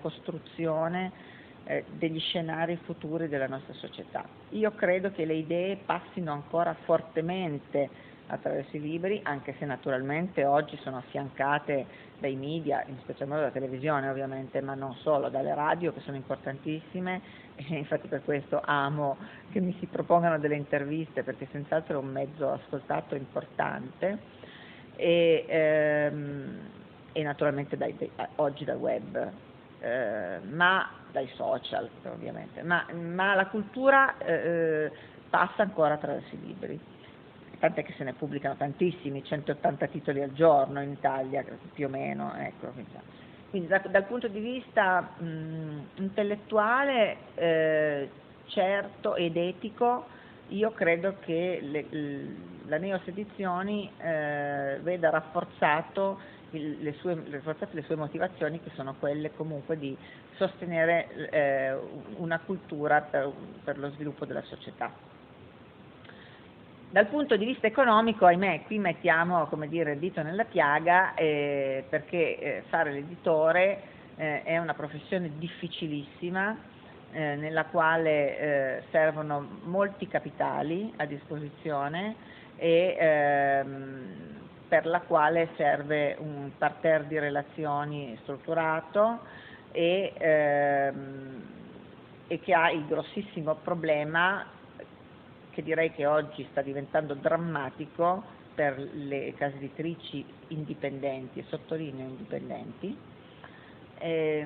costruzione degli scenari futuri della nostra società. Io credo che le idee passino ancora fortemente attraverso i libri, anche se naturalmente oggi sono affiancate dai media, in special modo dalla televisione ovviamente, ma non solo, dalle radio, che sono importantissime, e infatti per questo amo che mi si propongano delle interviste, perché senz'altro è un mezzo ascoltato importante, e naturalmente oggi dal web, ma dai social ovviamente, ma la cultura passa ancora attraverso i libri, tant'è che se ne pubblicano tantissimi, 180 titoli al giorno in Italia più o meno, ecco. Quindi dal punto di vista intellettuale certo ed etico, io credo che la Neosedizioni veda rafforzate le sue motivazioni, che sono quelle comunque di sostenere una cultura per lo sviluppo della società. Dal punto di vista economico, ahimè, qui mettiamo, come dire, il dito nella piaga, perché fare l'editore è una professione difficilissima, nella quale servono molti capitali a disposizione e per la quale serve un parterre di relazioni strutturato e che ha il grossissimo problema, che direi che oggi sta diventando drammatico per le case editrici indipendenti, e sottolineo indipendenti, che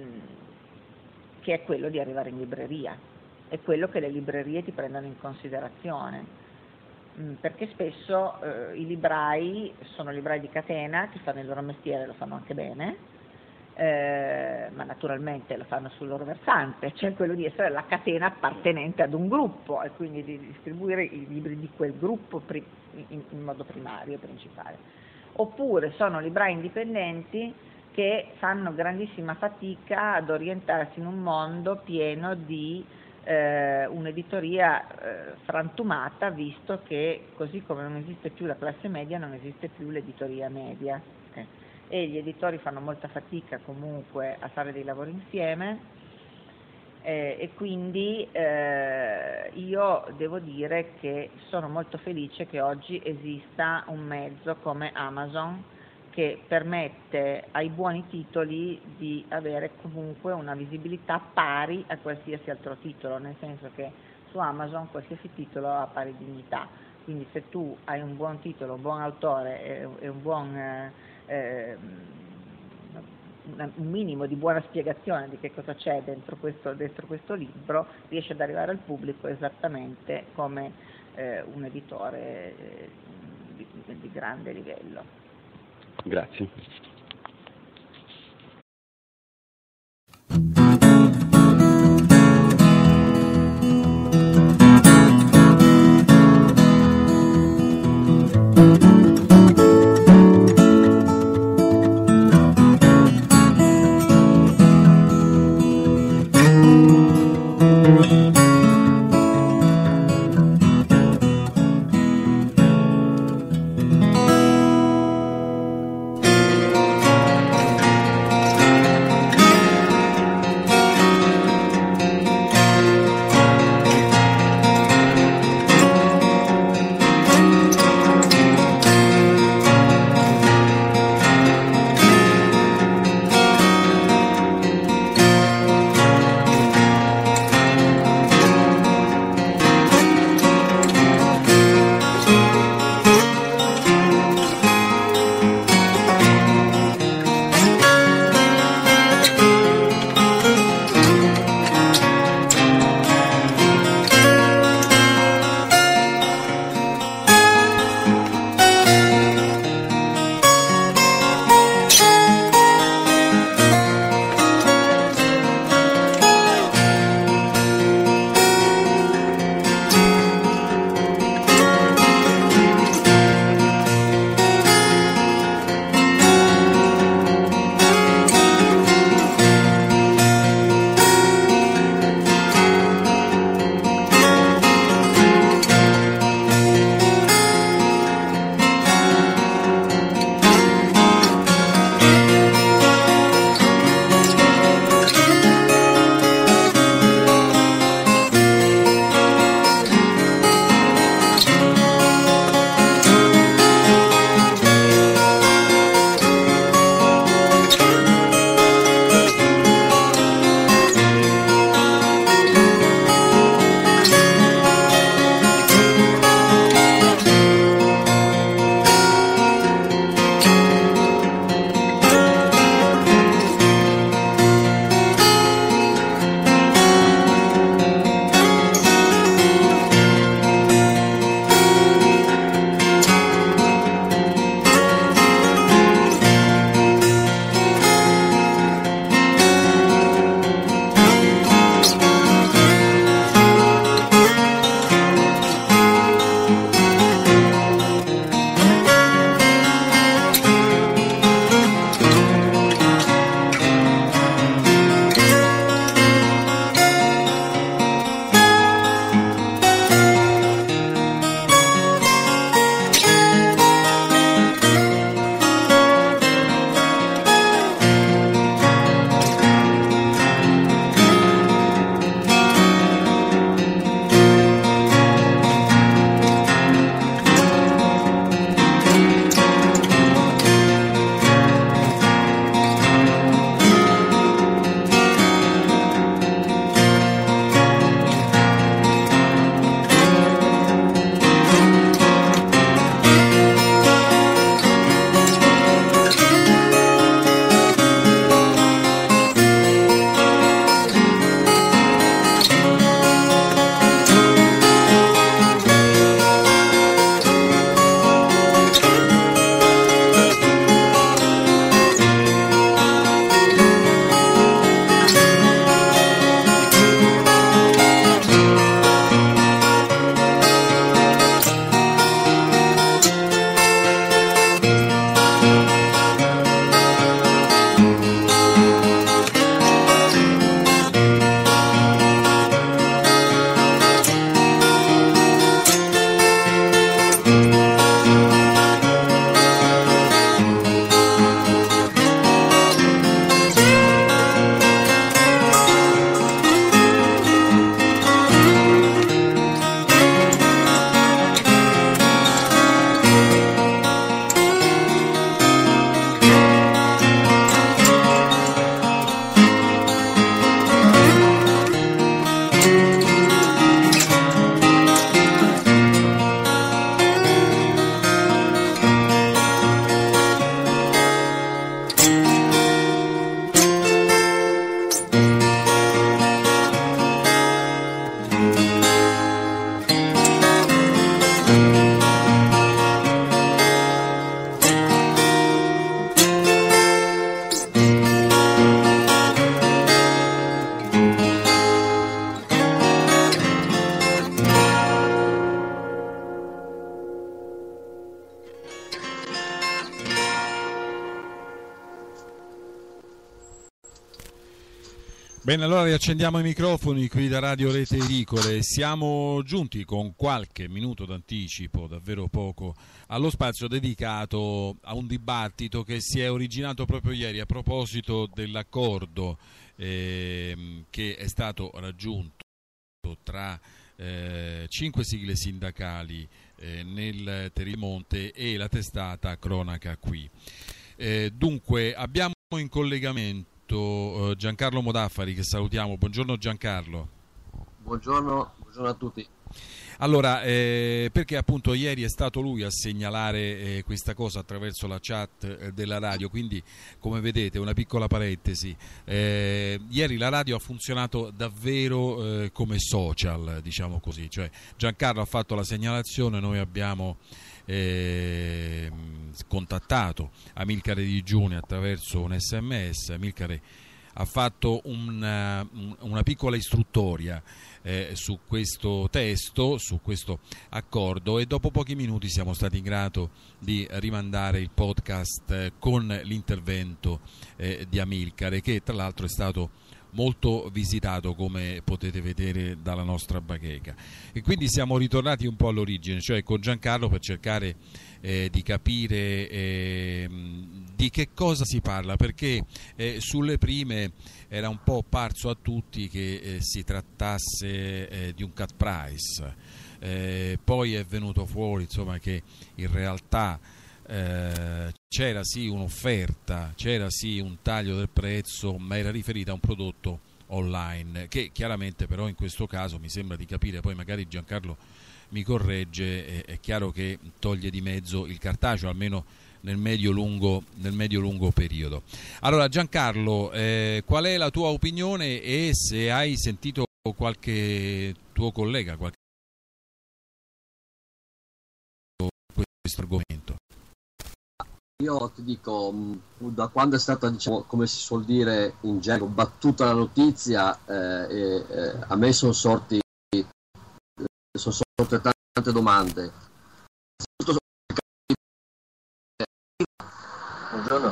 è quello di arrivare in libreria, è quello che le librerie ti prendono in considerazione, perché spesso i librai sono librai di catena che fanno il loro mestiere, lo fanno anche bene, ma naturalmente lo fanno sul loro versante, cioè quello di essere la catena appartenente ad un gruppo e quindi di distribuire i libri di quel gruppo in modo primario e principale. Oppure sono librai indipendenti che fanno grandissima fatica ad orientarsi in un mondo pieno di un'editoria frantumata, visto che così come non esiste più la classe media, non esiste più l'editoria media, e gli editori fanno molta fatica comunque a fare dei lavori insieme, e quindi io devo dire che sono molto felice che oggi esista un mezzo come Amazon, che permette ai buoni titoli di avere comunque una visibilità pari a qualsiasi altro titolo, nel senso che su Amazon qualsiasi titolo ha pari dignità, quindi se tu hai un buon titolo, un buon autore e un buon un minimo di buona spiegazione di che cosa c'è dentro questo libro, riesce ad arrivare al pubblico esattamente come un editore di grande livello. Grazie. Bene, allora riaccendiamo i microfoni qui da Radio Rete Edicole. Siamo giunti con qualche minuto d'anticipo, davvero poco, allo spazio dedicato a un dibattito che si è originato proprio ieri a proposito dell'accordo che è stato raggiunto tra 5 sigle sindacali nel Terrimonte e la testata Cronaca Qui. Dunque abbiamo in collegamento Giancarlo Modaffari, che salutiamo. Buongiorno Giancarlo. Buongiorno a tutti. Allora, perché appunto ieri è stato lui a segnalare questa cosa attraverso la chat della radio, quindi come vedete una piccola parentesi, ieri la radio ha funzionato davvero come social, diciamo così, cioè Giancarlo ha fatto la segnalazione, noi abbiamo contattato Amilcare Digiuni attraverso un SMS. Amilcare ha fatto una piccola istruttoria su questo testo, su questo accordo, e dopo pochi minuti siamo stati in grado di rimandare il podcast con l'intervento di Amilcare, che tra l'altro è stato molto visitato, come potete vedere dalla nostra bacheca. E quindi siamo ritornati un po' all'origine, cioè con Giancarlo, per cercare di capire di che cosa si parla, perché sulle prime era un po' parso a tutti che si trattasse di un cut price, poi è venuto fuori insomma che in realtà c'era sì un'offerta, c'era sì un taglio del prezzo, ma era riferita a un prodotto online, che chiaramente però in questo caso mi sembra di capire, poi magari Giancarlo mi corregge, è chiaro che toglie di mezzo il cartaceo, almeno nel medio-lungo periodo. Allora Giancarlo, qual è la tua opinione e se hai sentito qualche tuo collega questo argomento? Io ti dico, da quando è stata, diciamo, come si suol dire in gergo, battuta la notizia, a me sono sorte tante domande. Buongiorno.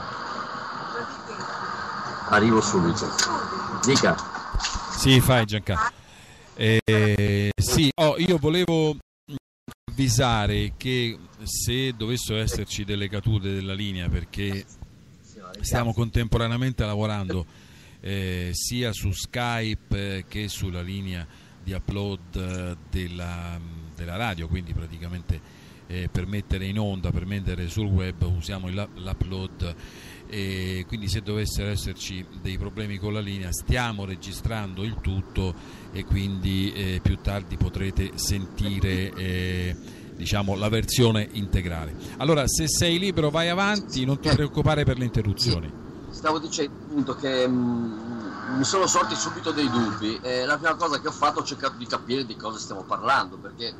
Arrivo subito. Dica. Sì, fai Giancarlo. Sì, io volevo avvisare che se dovessero esserci delle cadute della linea, perché stiamo contemporaneamente lavorando sia su Skype che sulla linea di upload della radio, quindi praticamente per mettere in onda, per mettere sul web usiamo l'upload, e quindi se dovessero esserci dei problemi con la linea stiamo registrando il tutto e quindi più tardi potrete sentire diciamo la versione integrale. Allora se sei libero vai avanti, non ti preoccupare per le interruzioni. Stavo dicendo appunto che mi sono sorti subito dei dubbi, la prima cosa che ho fatto ho cercato di capire di cosa stiamo parlando, perché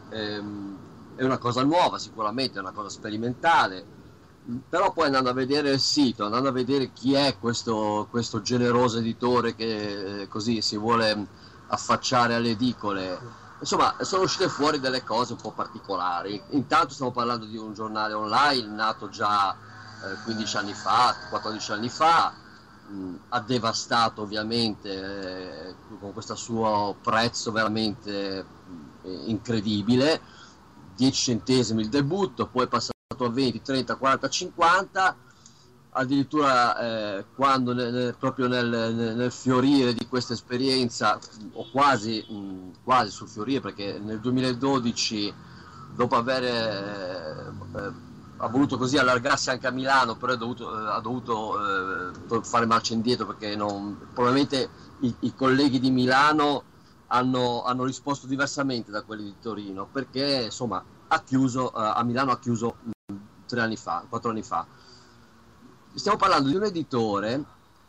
è una cosa nuova, sicuramente è una cosa sperimentale, però poi andando a vedere il sito, andando a vedere chi è questo generoso editore che così si vuole affacciare alle edicole, insomma sono uscite fuori delle cose un po' particolari. Intanto stiamo parlando di un giornale online nato già 15 anni fa, 14 anni fa, ha devastato ovviamente con questo suo prezzo veramente incredibile, 10 centesimi il debutto, poi è passato a 20, 30, 40, 50, addirittura quando proprio nel fiorire di questa esperienza, o quasi sul fiorire, perché nel 2012, dopo aver ha voluto così allargarsi anche a Milano, però ha dovuto fare marcia indietro, perché probabilmente i colleghi di Milano hanno risposto diversamente da quelli di Torino, perché insomma a Milano ha chiuso 4 anni fa. Stiamo parlando di un editore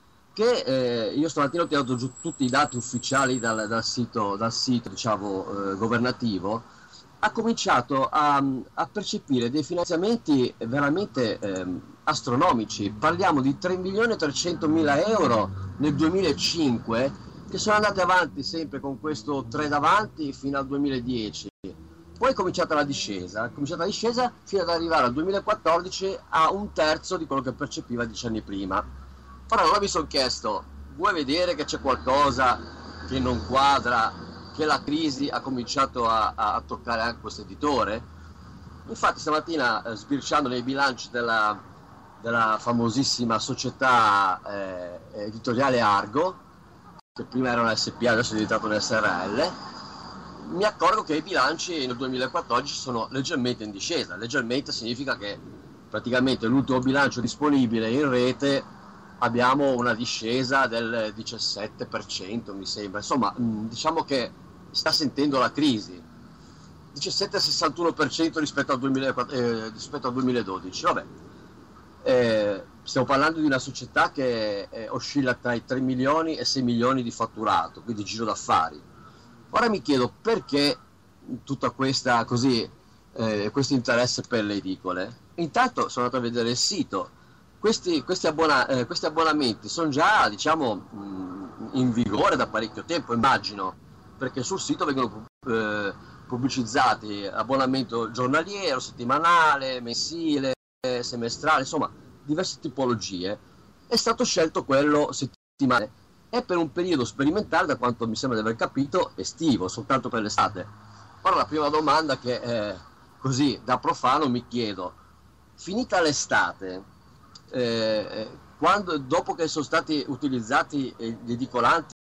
che io stamattina ho tirato giù tutti i dati ufficiali dal sito diciamo governativo. Ha cominciato a percepire dei finanziamenti veramente astronomici. Parliamo di 3.300.000 euro nel 2005, che sono andati avanti sempre con questo 3 davanti fino al 2010. Poi è cominciata la discesa fino ad arrivare al 2014 a un terzo di quello che percepiva 10 anni prima. Però allora mi sono chiesto, vuoi vedere che c'è qualcosa che non quadra, che la crisi ha cominciato a toccare anche questo editore? Infatti stamattina sbirciando nei bilanci della famosissima società editoriale Argo, che prima era una SPA, adesso è diventato un SRL, mi accorgo che i bilanci nel 2014 sono leggermente in discesa. Leggermente significa che praticamente l'ultimo bilancio disponibile in rete abbiamo una discesa del 17%, mi sembra. Insomma, diciamo che sta sentendo la crisi. 17-61% rispetto al 2012. Vabbè. Stiamo parlando di una società che oscilla tra i 3 milioni e 6 milioni di fatturato, quindi giro d'affari. Ora mi chiedo perché tutta questa così questo interesse per le edicole. Intanto sono andato a vedere il sito. Questi abbonamenti sono già, diciamo, in vigore da parecchio tempo, immagino, perché sul sito vengono pubblicizzati abbonamento giornaliero, settimanale, mensile, semestrale, insomma diverse tipologie. È stato scelto quello settimanale e per un periodo sperimentale, da quanto mi sembra di aver capito, estivo, soltanto per l'estate. Ora la prima domanda che così da profano mi chiedo: finita l'estate, dopo che sono stati utilizzati gli edicolanti